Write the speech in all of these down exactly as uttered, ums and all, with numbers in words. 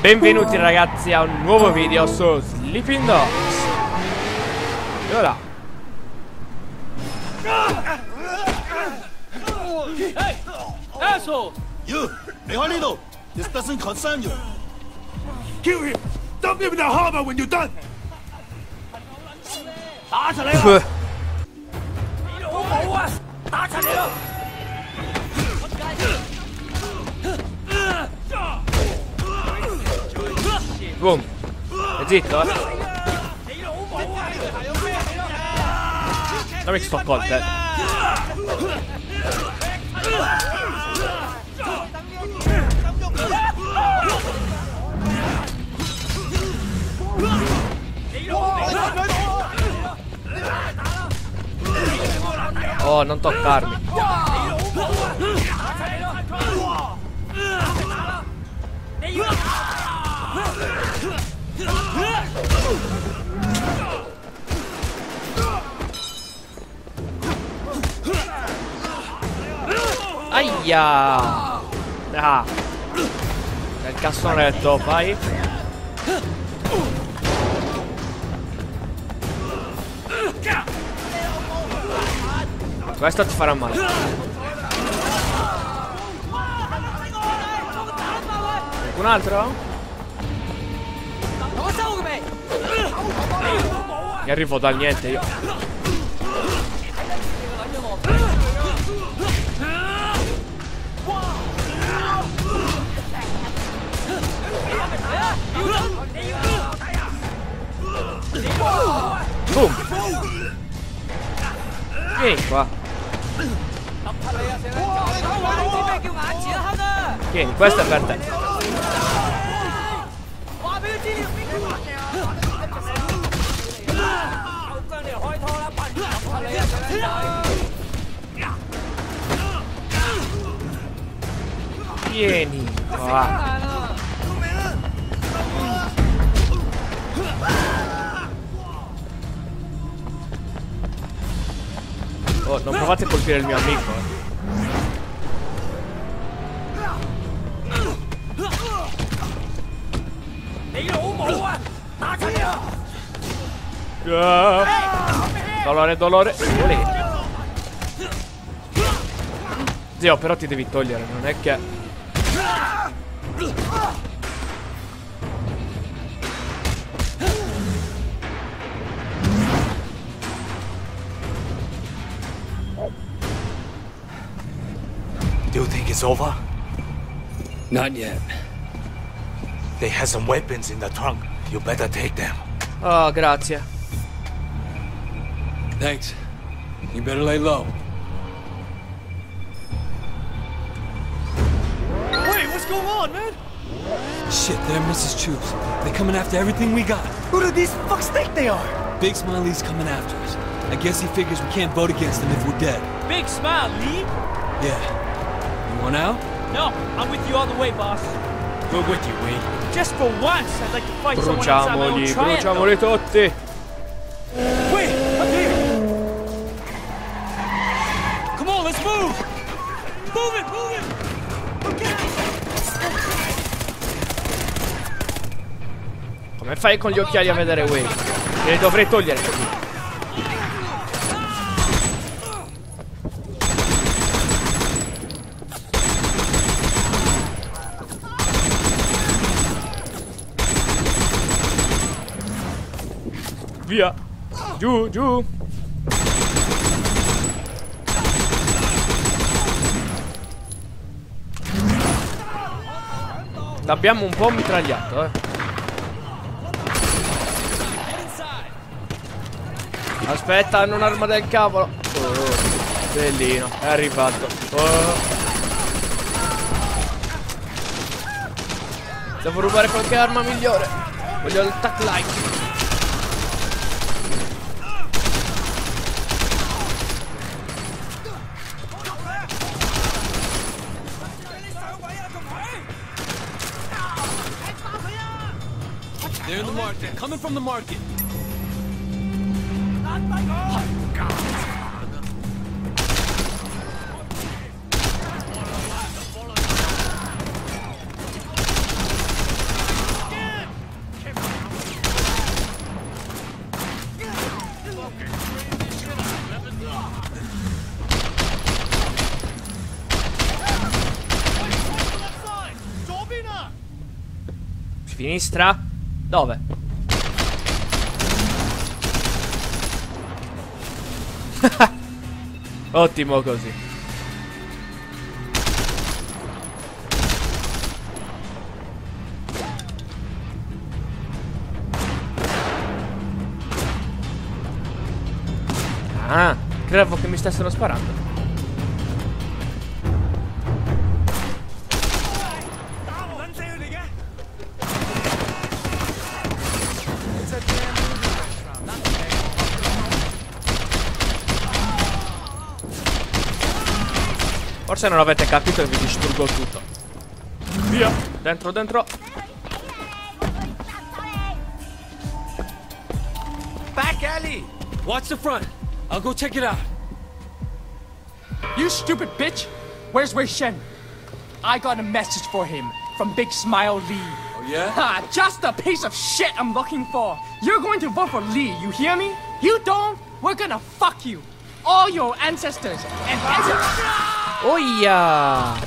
Benvenuti ragazzi a un nuovo video su Sleeping Dogs. E ora Hey! Asshole! You! Leonardo! This doesn't concern you! Kill him! Dump him in the harbor when you're done! 打起來啦！你好冇啊！打齊你啦！ Boom. E zitto, eh. Dammi che sto colte. Oh, non toccarmi. Aia! Ah! Nel cassonetto, vai! Questo ti farà male. Un altro? Mi arrivo dal niente io. Boom. Vieni qua. Vieni, questo è per te. Vieni qua. Oh, non provate a colpire il mio amico, eh. Ah. Dolore, dolore, dolore. Zio, però ti devi togliere, non è che... Do you think it's over? Not yet. They have some weapons in the trunk. You better take them. Oh, grazie. Thanks. You better lay low. Wait, what's going on, man? Shit, they're Missus Troops. They're coming after everything we got. Who do these fucks think they are? Big Smiley's coming after us. I guess he figures we can't vote against him if we're dead. Big Smile, leave? Yeah. You want out? No, I'm with you all the way, boss. We're with you, Wade. Just for once, I'd like to fight someone outside my own Bruciamoli, triangle. bruciamoli tutti. Wait, up here! Come on, let's move! Move it, move it! Okay. Come fai con gli occhiali a vedere Wade? Li dovrei togliere. Via. Giù, giù. L'abbiamo un po' mitragliato, eh. Aspetta, hanno un'arma del cavolo. Oh, bellino, è arrivato. Oh. Devo rubare qualche arma migliore. Voglio il tac light. They're in the market. Coming from the market. Sinistra? Dove? Ottimo così. Ah, credevo che mi stessero sparando. Forse non avete capito e vi distruggo tutto. Via, dentro, dentro. Back alley! Watch the front. I'll go check it out. You stupid bitch! Where's Wei Shen? I got a message for him from Big Smile Lee. Oh, yeah? Ha! Just the piece of shit I'm looking for. You're going to vote for Lee, you hear me? You don't? We're gonna fuck you. All your ancestors and ancestors. Oh yeah!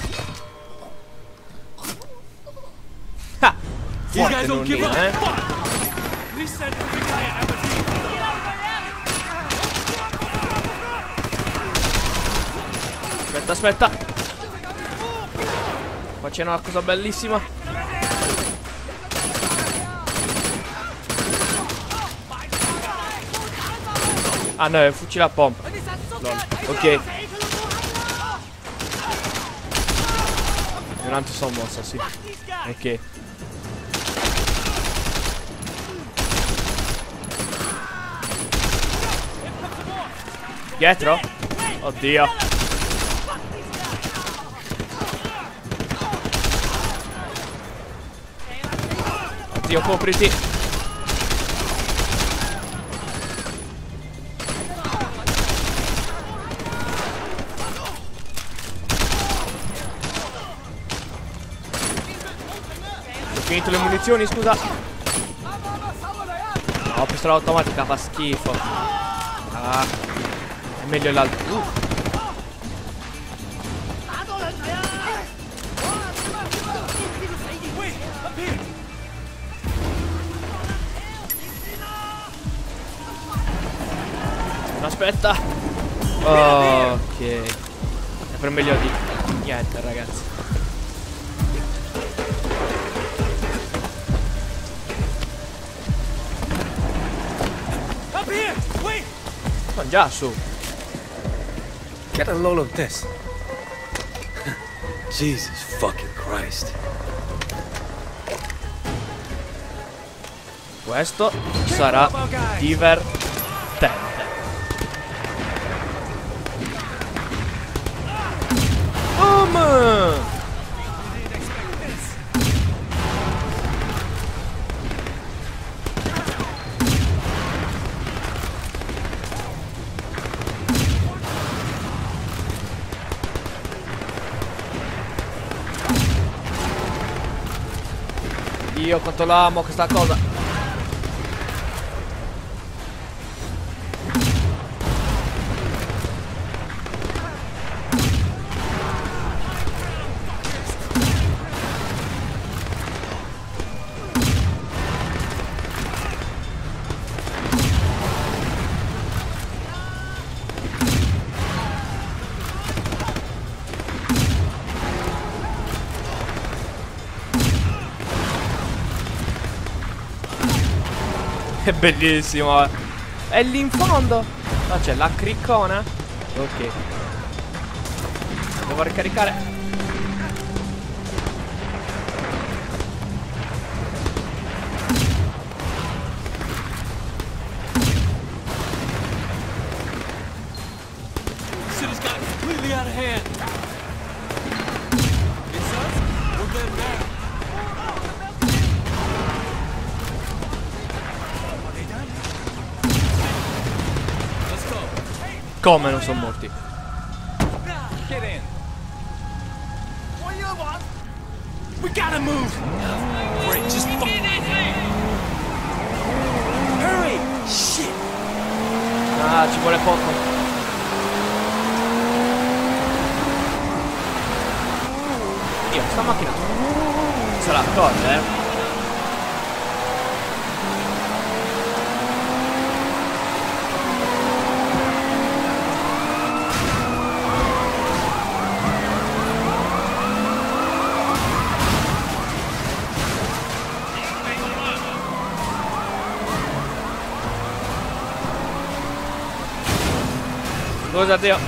Ha! These guys don't give up. eh? Lee said the big guy at Aberdeen. Aspetta, aspetta. Qua c'è una cosa bellissima. Ah no, è un fucile a pompa. Lol. Ok. Un altro sommossa, sì. Ok. Dietro? Oddio. Oddio, copriti. Ho finito le munizioni, scusa. No, pistola automatica fa schifo. Ah, è meglio l'altro. Uh. Aspetta. Ok. È per meglio di niente, ragazzi. Up here! Wait! Sono già su. Get a load of this. Jesus fucking Christ. Questo sarà divertente. Boom! Io quanto l'amo questa cosa. È bellissimo. È lì in fondo. No, c'è la criccona. Ok. Devo ricaricare. Shit has gotten completely out of hand. It's us. We're them now. Come non sono morti? Get in. What do you want? We gotta move! Great, just fuck. Hurry! Shit! Ah, ci vuole poco. Dio, questa macchina se la accorge, eh. Scusa, Teo.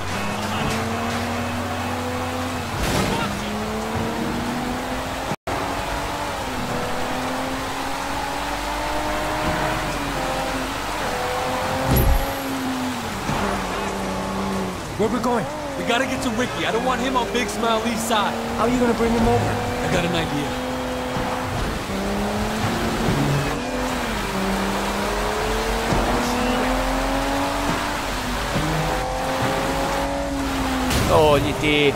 Where we going? We gotta get to Ricky. I don't want him on Big Smile Lee's side. How are you gonna bring him over? I got an idea. Togliti.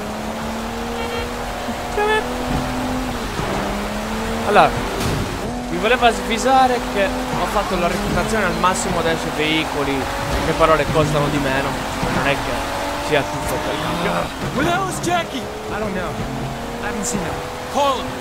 Allora, mi voleva svisare che ho fatto la reputazione al massimo dei suoi veicoli, le parole costano di meno, non è che sia tutto quel. Where the hell is Jackie? I don't know. I haven't seen him. Call him.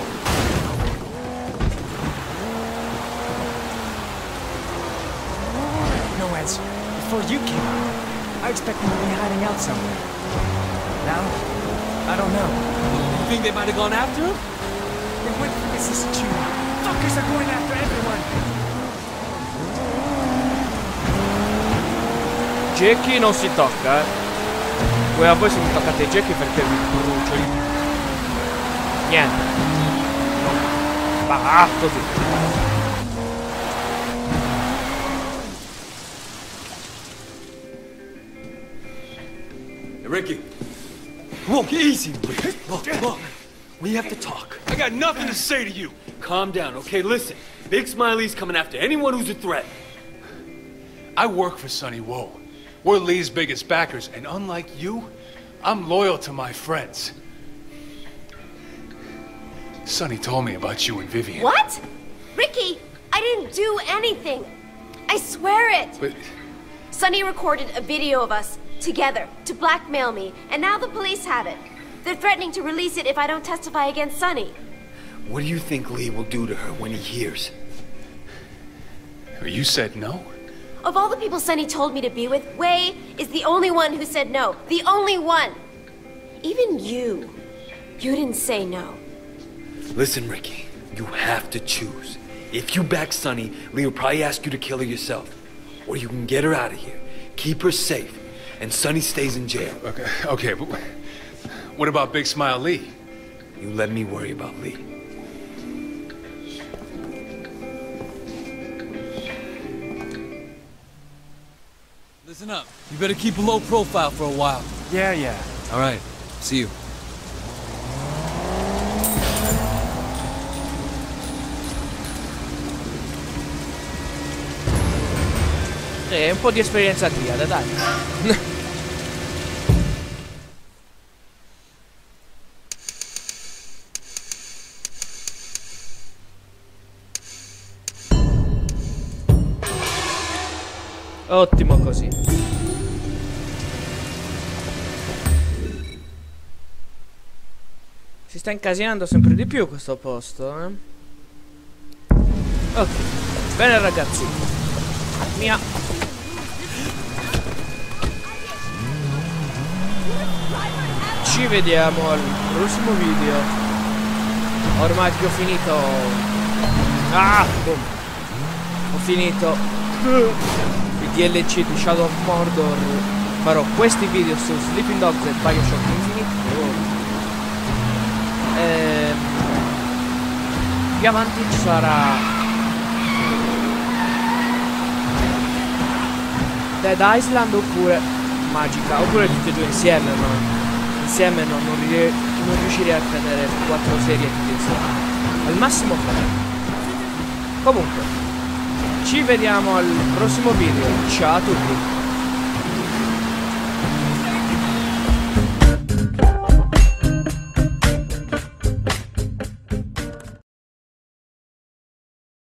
No answer. Before you came out, I expected him to be hiding out somewhere. Now, I don't know. You think they might have gone after him? Then what is this tune? Fuckers are going after everyone. Jackie non si tocca, eh. Poi a voi se mi toccate Jackie perché vi brucio io. Niente. No. Va così. Hey, Ricky. Look, easy, Ricky. Look, look. We have to talk. I got nothing to say to you. Calm down, okay? Listen. Big Smiley's coming after anyone who's a threat. I work for Sonny Woe. We're Lee's biggest backers, and unlike you, I'm loyal to my friends. Sonny told me about you and Vivian. What? Ricky, I didn't do anything. I swear it. But Sonny recorded a video of us together to blackmail me, and now the police have it. They're threatening to release it if I don't testify against Sonny. What do you think Lee will do to her when he hears? you said no? Of all the people Sonny told me to be with, Wei is the only one who said no. The only one. Even you. You didn't say no. Listen, Ricky. You have to choose. If you back Sonny, Lee will probably ask you to kill her yourself. Or you can get her out of here, keep her safe, and Sonny stays in jail. Okay, okay, but what about Big Smile Lee? You let me worry about Lee. Listen up. You better keep a low profile for a while. Yeah, yeah. All right. See you. Eh, un po' di esperienza triade, dai. Ottimo così. Si sta incasinando sempre di più questo posto, eh? Ok. Bene ragazzi. Mia. Ci vediamo al prossimo video. Ormai che ho finito. Ah, boom. Ho finito il D L C di Shadow of Mordor. Farò questi video su Sleeping Dogs e Bioshock Infinite. E più avanti ci sarà Dead Island oppure Magica, oppure tutti e due insieme, ma insieme no, non, non riuscirei a tenere quattro serie tutte insieme. Al massimo tre. Comunque, ci vediamo al prossimo video. Ciao a tutti.